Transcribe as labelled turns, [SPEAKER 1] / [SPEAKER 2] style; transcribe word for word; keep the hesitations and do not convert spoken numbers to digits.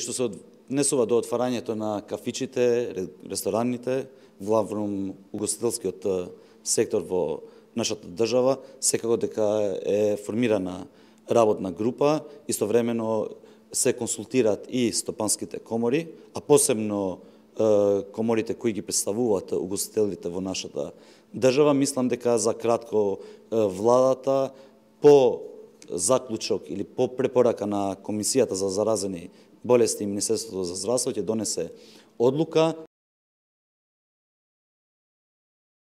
[SPEAKER 1] Што се однесува до отварањето на кафичите, рестораните, главно угостителскиот сектор во нашата држава, секако дека е формирана работна група, истовремено се консултираат и стопанските комори, а посебно коморите кои ги представуваат угостителите во нашата држава. Мислам дека за кратко владата по заклучок или по препорака на Комисијата за заразени болести и Министерството за здравство ќе донесе одлука